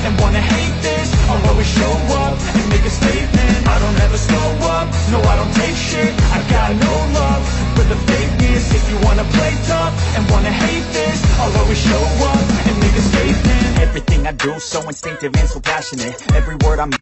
and wanna hate this, I'll always show up and make a statement. I don't ever slow up, no I don't take shit. I got no love for the fakeness. If you wanna play tough and wanna hate this, I'll always show up and make a statement. Everything I do so instinctive and so passionate. Every word I'm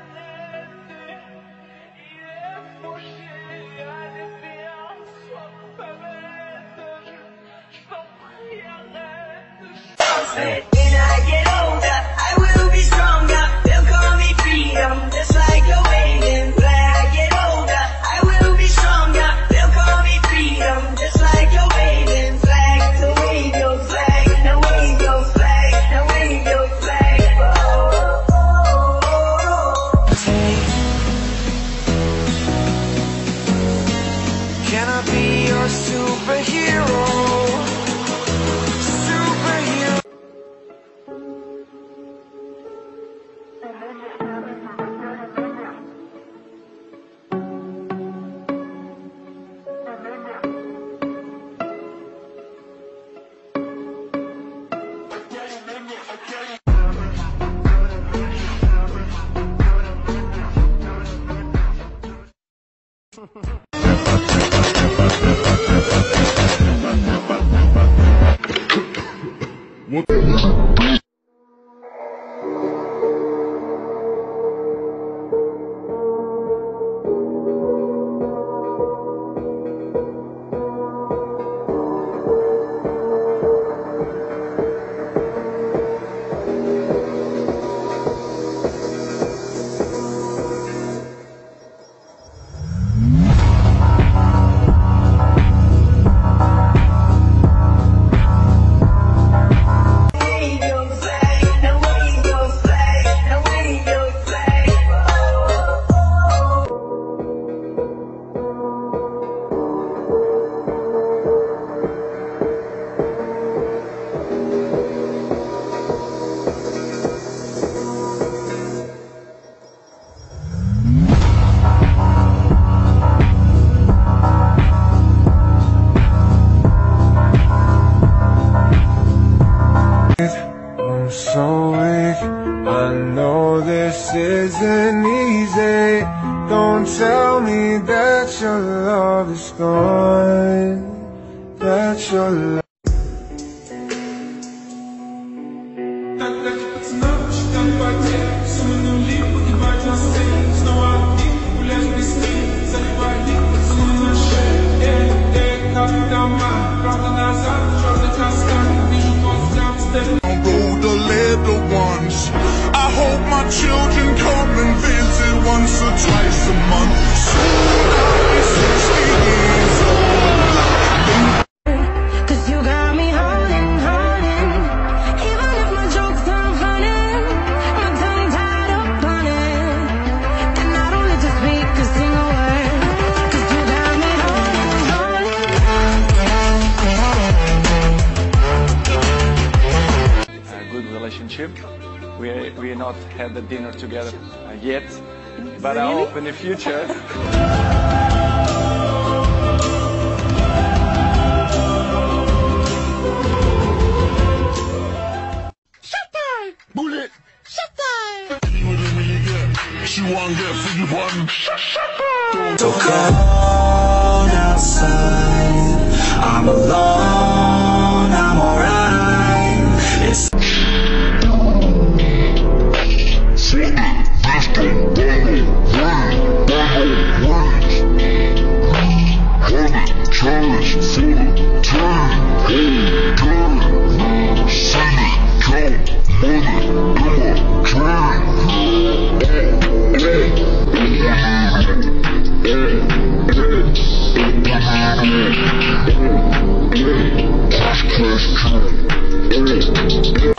When I get older, I will be stronger. They'll call me freedom, just like a waving flag. I get older, I will be stronger. They'll call me freedom, just like a waving flag. So wave your flag, now wave your flag, now wave your flag. Oh, oh, oh, oh. Can I be your superhero? I'm so weak, I know this isn't easy. Don't tell me that your love is gone, that your love. I hope my children come and visit once or twice a month. Soon I'll be 60 years old. 'Cause you got me holding. Even if my jokes aren't funny, my tongue tied up on it, and I don't need to speak a single word. 'Cause you got me holding. A good relationship. We not had the dinner together yet, but I hope in the future. Bullet. She won't get 51. So cold outside, I'm alone, I'm alright. It's Cash,